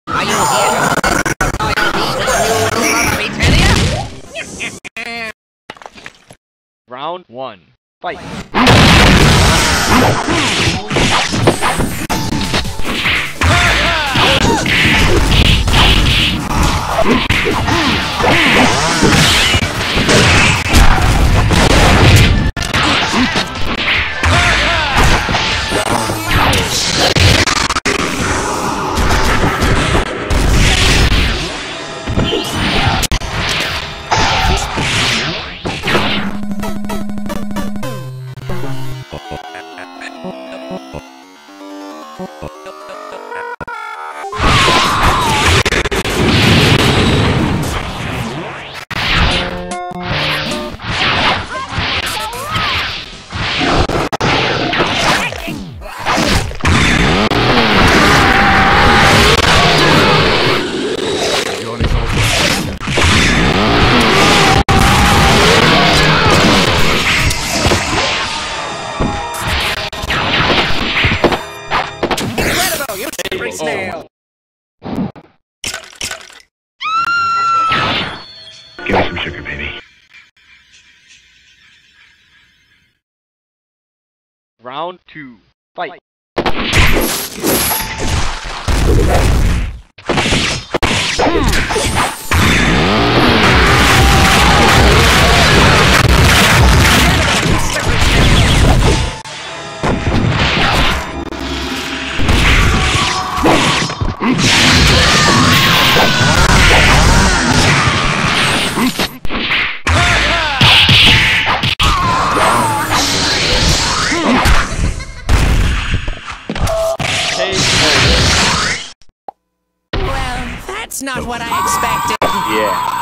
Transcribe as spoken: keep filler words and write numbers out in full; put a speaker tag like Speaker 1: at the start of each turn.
Speaker 1: Are you here to loyalty to the new
Speaker 2: Round one. Fight.
Speaker 1: snail.
Speaker 3: Give me some sugar, baby.
Speaker 2: Round two. Fight.
Speaker 1: Well, that's not what I expected.
Speaker 2: Yeah.